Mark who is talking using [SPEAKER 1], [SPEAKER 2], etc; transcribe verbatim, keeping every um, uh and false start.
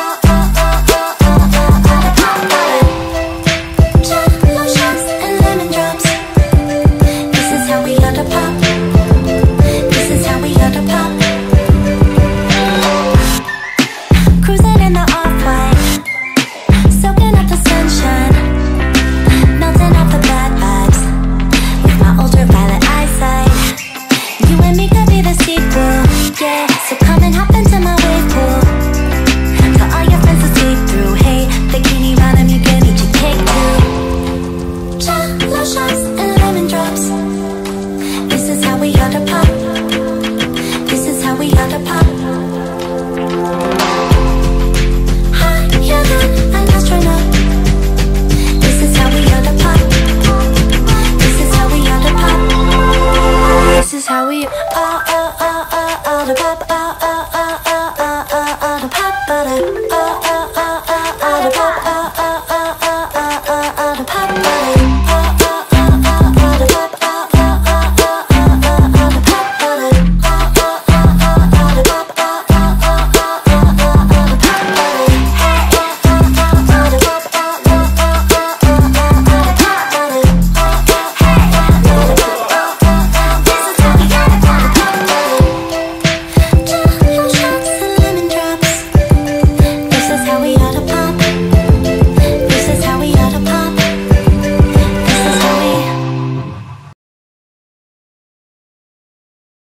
[SPEAKER 1] Jello shots and lemon drops. This is how we ought to pop. This is how we ought to pop. Cruising in the off-white, soaking up the sunshine, melting off the bad vibes with my ultraviolet eyesight. You and me could be the sequel, yeah. So come and hop into my wave pool. Tell all your friends to sleep through. Hey, bikini bottom, you can eat your cake too. Jello shots and lemon drops. This is how we ought to pop. This is how we ought to pop. Higher than an astronaut. This is how we ought to pop. This is how we ought to pop. This is how we ought, ought, ought, ought, ought to pop.